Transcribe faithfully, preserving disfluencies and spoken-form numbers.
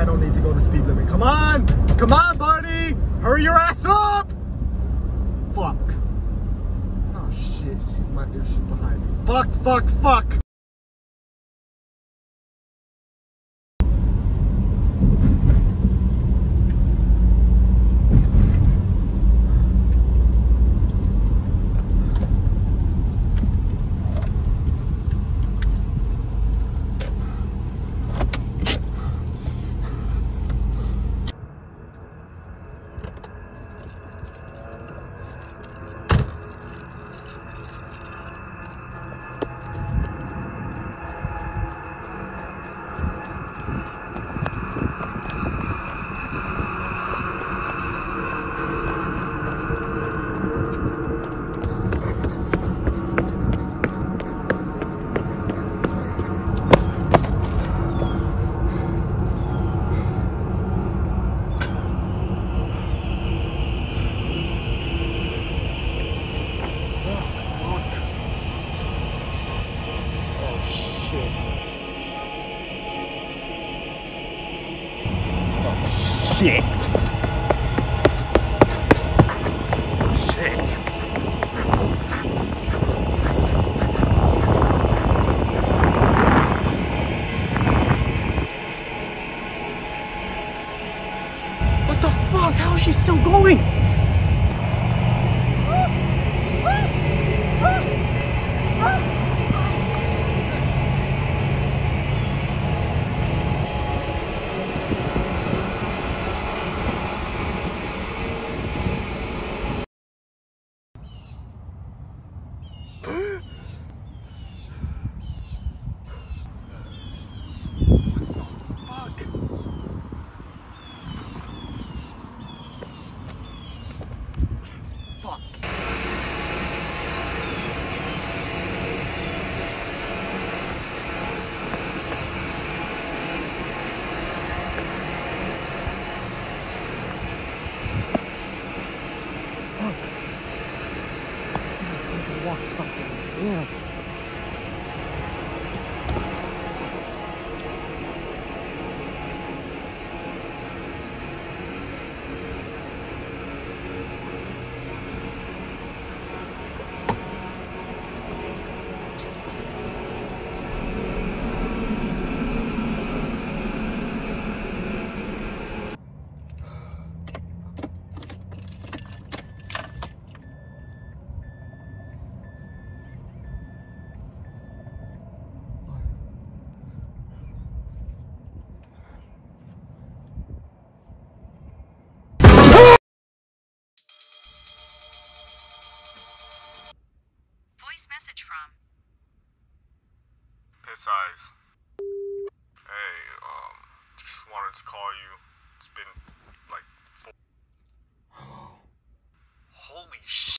don't need to go the speed limit. Come on! Come on, buddy! Hurry your ass up! Fuck. Oh shit, she's my she's behind me. Fuck, fuck, fuck! Shit. Shit. What the fuck? How is she still going? Yeah. Voice message from Piss Eyes. Hey, um, just wanted to call you. It's been like four. Holy shit.